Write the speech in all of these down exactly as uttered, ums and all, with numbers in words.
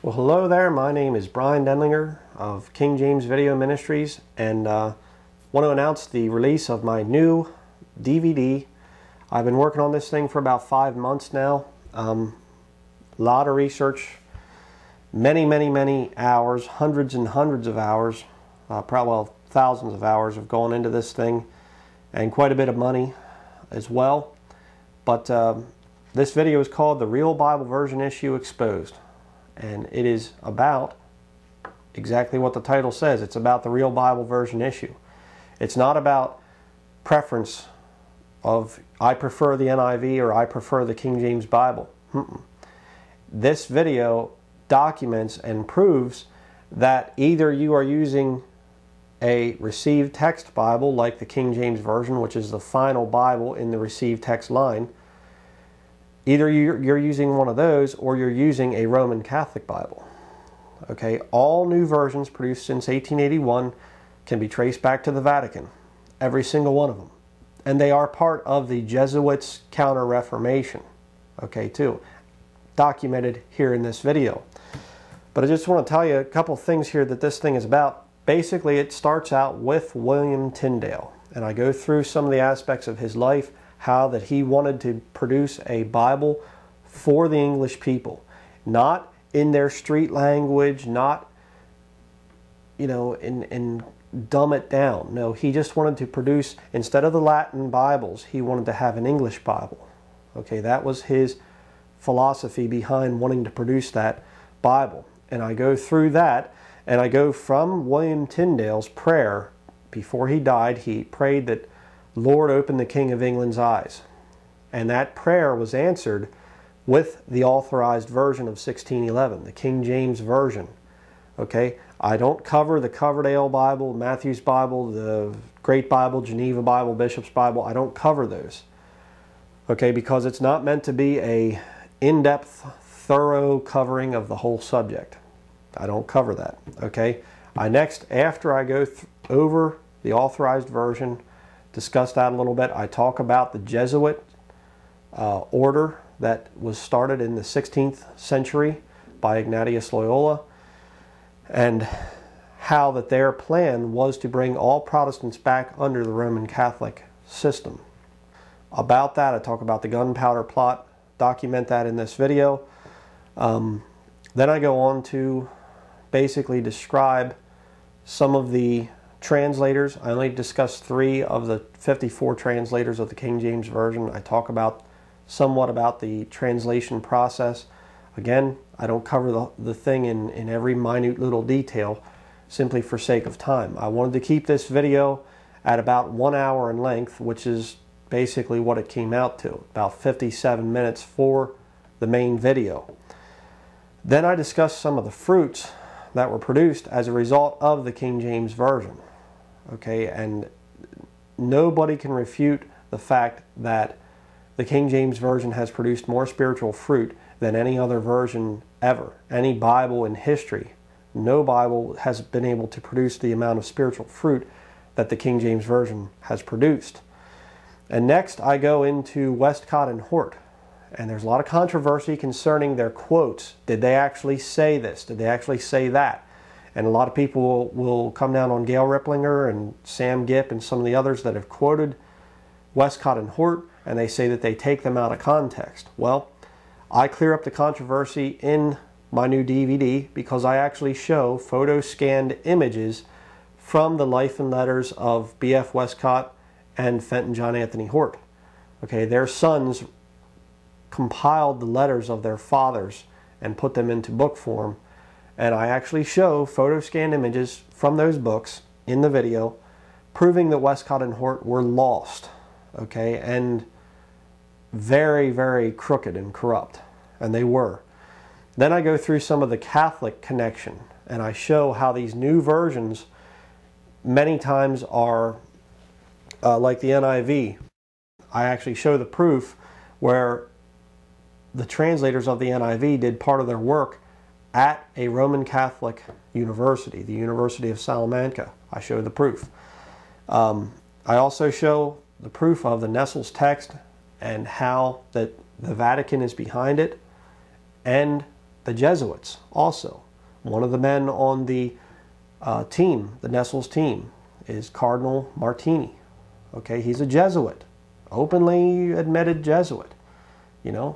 Well, hello there. My name is Brian Denlinger of King James Video Ministries, and uh, want to announce the release of my new D V D. I've been working on this thing for about five months now. Um, a lot of research, many, many, many hours, hundreds and hundreds of hours, uh, probably well, thousands of hours have gone into this thing, and quite a bit of money as well. But uh, this video is called The Real Bible Version Issue Exposed. And it is about exactly what the title says. It's about the real Bible version issue. It's not about preference of I prefer the N I V or I prefer the King James Bible. Mm-mm. This video documents and proves that either you are using a received text Bible like the King James Version, which is the final Bible in the received text line. Either you're using one of those or you're using a Roman Catholic Bible. Okay, all new versions produced since eighteen eighty-one can be traced back to the Vatican. Every single one of them. And they are part of the Jesuits' Counter-Reformation. Okay, too. Documented here in this video. But I just want to tell you a couple things here that this thing is about. Basically, it starts out with William Tyndale. And I go through some of the aspects of his life, how that he wanted to produce a Bible for the English people, not in their street language, not, you know, in, in dumb it down. No, he just wanted to produce, instead of the Latin Bibles, he wanted to have an English Bible. Okay, that was his philosophy behind wanting to produce that Bible. And I go through that, and I go from William Tyndale's prayer. Before he died, he prayed that, Lord, open the King of England's eyes. And that prayer was answered with the authorized version of sixteen eleven, the King James Version. Okay, I don't cover the Coverdale Bible, Matthew's Bible, the Great Bible, Geneva Bible, Bishop's Bible. I don't cover those. Okay, because it's not meant to be a in-depth, thorough covering of the whole subject. I don't cover that. Okay, I next, after I go th over the authorized version, discuss that a little bit, I talk about the Jesuit uh, order that was started in the sixteenth century by Ignatius Loyola, and how that their plan was to bring all Protestants back under the Roman Catholic system. About that, I talk about the gunpowder plot, document that in this video. Um, then I go on to basically describe some of the translators. I only discussed three of the fifty-four translators of the King James Version. I talk about somewhat about the translation process. Again, I don't cover the, the thing in, in every minute little detail, simply for sake of time. I wanted to keep this video at about one hour in length, which is basically what it came out to, about fifty-seven minutes for the main video. Then I discussed some of the fruits that were produced as a result of the King James Version. Okay, and nobody can refute the fact that the King James Version has produced more spiritual fruit than any other version ever. Any Bible in history, no Bible has been able to produce the amount of spiritual fruit that the King James Version has produced. And next I go into Westcott and Hort. And there's a lot of controversy concerning their quotes. Did they actually say this? Did they actually say that? And a lot of people will, will come down on Gail Riplinger and Sam Gipp and some of the others that have quoted Westcott and Hort, and they say that they take them out of context. Well, I clear up the controversy in my new D V D because I actually show photo-scanned images from the life and letters of B F Westcott and Fenton John Anthony Hort. Okay, their sons compiled the letters of their fathers and put them into book form. And I actually show photo-scanned images from those books in the video proving that Westcott and Hort were lost, okay, and very, very crooked and corrupt, and they were. Then I go through some of the Catholic connection, and I show how these new versions many times are uh, like the N I V. I actually show the proof where the translators of the N I V did part of their work at a Roman Catholic university, the University of Salamanca. I show the proof. Um, I also show the proof of the Nestle's text and how that the Vatican is behind it, and the Jesuits also. One of the men on the uh, team, the Nestle's team, is Cardinal Martini. Okay, he's a Jesuit, openly admitted Jesuit. You know,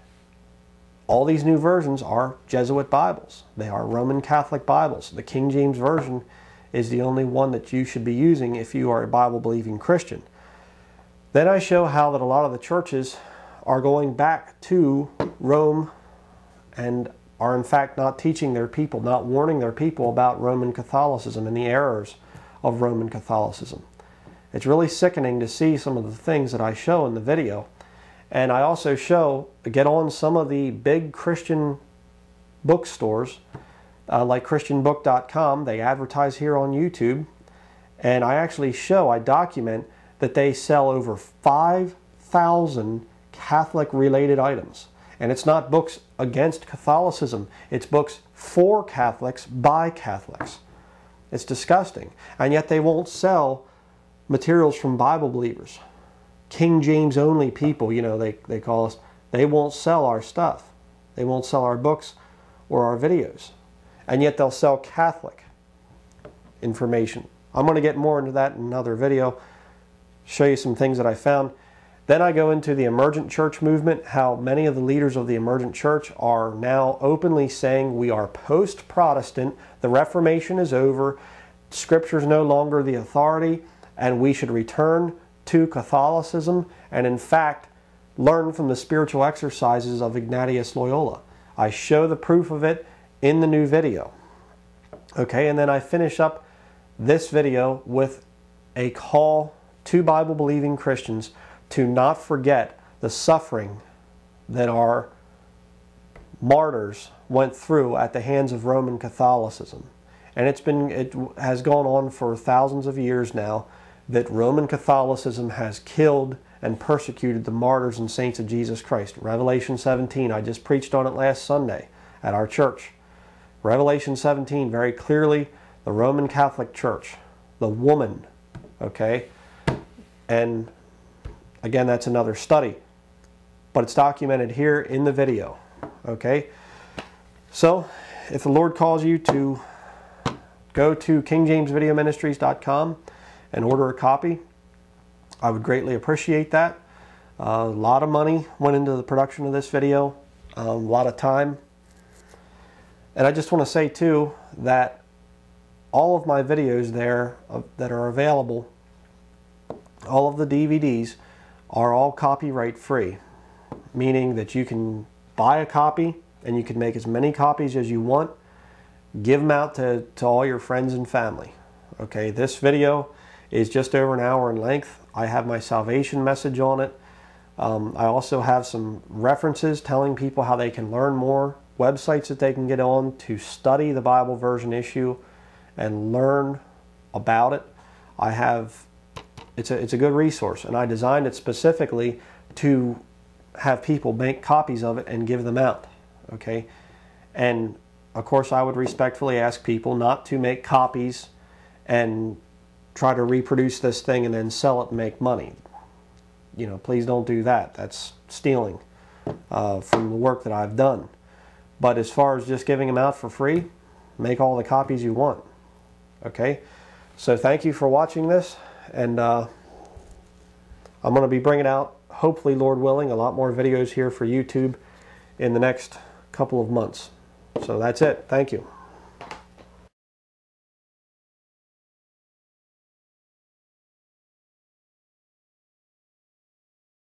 all these new versions are Jesuit Bibles. They are Roman Catholic Bibles. The King James Version is the only one that you should be using if you are a Bible-believing Christian. Then I show how that a lot of the churches are going back to Rome and are in fact not teaching their people, not warning their people about Roman Catholicism and the errors of Roman Catholicism. It's really sickening to see some of the things that I show in the video. And I also show, get on some of the big Christian bookstores, uh, like Christian book dot com. They advertise here on YouTube. And I actually show, I document that they sell over five thousand Catholic-related items. And it's not books against Catholicism. It's books for Catholics by Catholics. It's disgusting. And yet they won't sell materials from Bible believers. King James only people, you know, they, they call us, they won't sell our stuff. They won't sell our books or our videos. And yet they'll sell Catholic information. I'm going to get more into that in another video, show you some things that I found. Then I go into the emergent church movement, how many of the leaders of the emergent church are now openly saying we are post-Protestant, the Reformation is over, Scripture is no longer the authority, and we should return to Catholicism and in fact learn from the spiritual exercises of Ignatius Loyola. I show the proof of it in the new video. Okay, and then I finish up this video with a call to Bible-believing Christians to not forget the suffering that our martyrs went through at the hands of Roman Catholicism. And it's been, it has gone on for thousands of years now, that Roman Catholicism has killed and persecuted the martyrs and saints of Jesus Christ. Revelation seventeen, I just preached on it last Sunday at our church. Revelation seventeen, very clearly, the Roman Catholic Church, the woman, okay? And again, that's another study, but it's documented here in the video, okay? So, if the Lord calls you to go to King James Video Ministries dot com and order a copy, I would greatly appreciate that. Uh, a lot of money went into the production of this video, um, a lot of time. And I just want to say too that all of my videos there uh, that are available, all of the D V Ds, are all copyright free, meaning that you can buy a copy and you can make as many copies as you want, give them out to, to all your friends and family. Okay, this video is just over an hour in length. I have my salvation message on it. Um, I also have some references telling people how they can learn more, websites that they can get on to study the Bible version issue and learn about it. I have, it's a, it's a good resource, and I designed it specifically to have people make copies of it and give them out. Okay, and of course I would respectfully ask people not to make copies and try to reproduce this thing and then sell it and make money. You know, please don't do that. That's stealing uh, from the work that I've done. But as far as just giving them out for free, make all the copies you want. Okay? So thank you for watching this, and uh, I'm going to be bringing out, hopefully, Lord willing, a lot more videos here for YouTube in the next couple of months. So that's it. Thank you.